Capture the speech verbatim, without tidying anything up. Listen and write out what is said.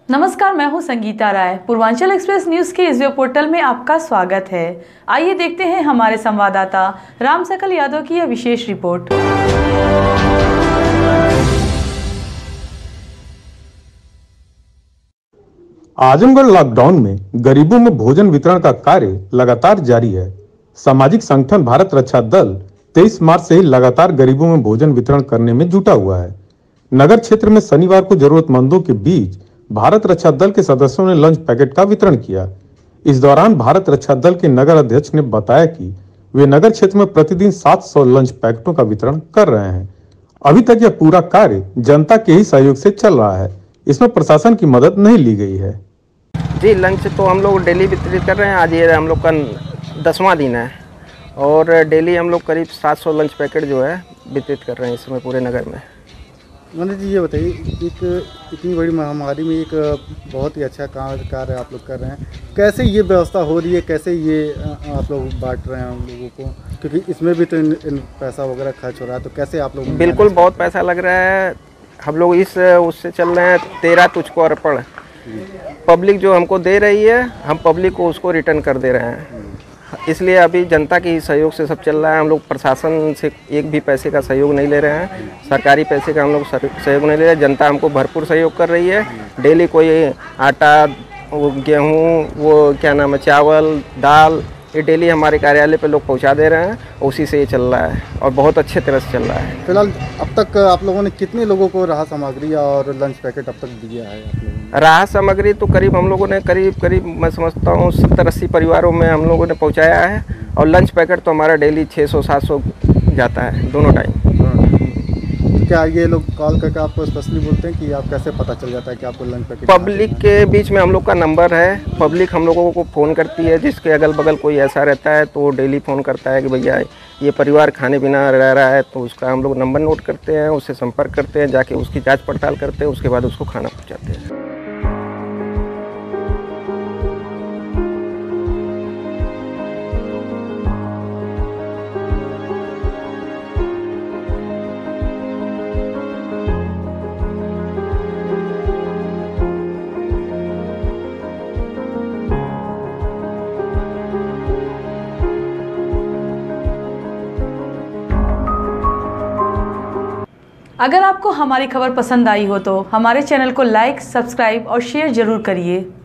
नमस्कार, मैं हूं संगीता राय। पूर्वांचल एक्सप्रेस न्यूज के इस वेब पोर्टल में आपका स्वागत है। आइए देखते हैं हमारे संवाददाता राम सकल यादव की यह विशेष रिपोर्ट। आजमगढ़ लॉकडाउन में गरीबों में भोजन वितरण का कार्य लगातार जारी है। सामाजिक संगठन भारत रक्षा दल तेईस मार्च से ही लगातार गरीबों में भोजन वितरण करने में जुटा हुआ है। नगर क्षेत्र में शनिवार को जरूरतमंदों के बीच भारत रक्षा दल के सदस्यों ने लंच पैकेट का वितरण किया। इस दौरान भारत रक्षा दल के नगर अध्यक्ष ने बताया कि वे नगर क्षेत्र में प्रतिदिन सात सौ लंच पैकेटों का वितरण कर रहे हैं। अभी तक यह पूरा कार्य जनता के ही सहयोग से चल रहा है। इसमें प्रशासन की मदद नहीं ली गई है। जी, लंच तो हम लोग डेली वितरित कर रहे हैं। आज ये हम लोग का दसवां दिन है और डेली हम लोग करीब सात सौ लंच पैकेट जो है वितरित कर रहे हैं इस समय पूरे नगर में। मनोज जी, ये बताइए, एक इतनी बड़ी महामारी में एक बहुत ही अच्छा कार्य आप लोग कर रहे हैं। कैसे ये व्यवस्था हो रही है, कैसे ये आप लोग बांट रहे हैं हम लोगों को, क्योंकि इसमें भी तो इन, इन पैसा वगैरह खर्च हो रहा है, तो कैसे आप लोग? बिल्कुल, बहुत पैसा लग रहा है। हम लोग इस उससे चल रहे हैं तेरह तुझको अर्पण। पब्लिक जो हमको दे रही है, हम पब्लिक को उसको रिटर्न कर दे रहे हैं। इसलिए अभी जनता के सहयोग से सब चल रहा है। हम लोग प्रशासन से एक भी पैसे का सहयोग नहीं ले रहे हैं, सरकारी पैसे का हम लोग सहयोग नहीं ले रहे हैं। जनता हमको भरपूर सहयोग कर रही है। डेली कोई आटा, वो गेहूँ, वो क्या नाम है, चावल, दाल, ये डेली हमारे कार्यालय पे लोग पहुंचा दे रहे हैं। उसी से ये चल रहा है और बहुत अच्छे तरह से चल रहा है। फिलहाल अब तक आप लोगों ने कितने लोगों को राहत सामग्री और लंच पैकेट अब तक दिया है? आप लोगों राहत सामग्री तो करीब हम लोगों ने करीब करीब मैं समझता हूँ सत्तर अस्सी परिवारों में हम लोगों ने पहुँचाया है। और लंच पैकेट तो हमारा डेली छः सौ सात सौ जाता है दोनों टाइम। क्या ये लोग कॉल करके आपको स्पेशली बोलते हैं कि आप कैसे पता चल जाता है कि आपको लंच पैकेट? पब्लिक के बीच में हम लोग का नंबर है। पब्लिक हम लोगों को फ़ोन करती है। जिसके अगल बगल कोई ऐसा रहता है तो वो डेली फ़ोन करता है कि भैया ये परिवार खाने बिना रह रहा है, तो उसका हम लोग नंबर नोट करते हैं, उससे संपर्क करते हैं, जाके उसकी जाँच पड़ताल करते हैं, उसके बाद उसको खाना पहुँचाते हैं। अगर आपको हमारी खबर पसंद आई हो तो हमारे चैनल को लाइक, सब्सक्राइब और शेयर जरूर करिए।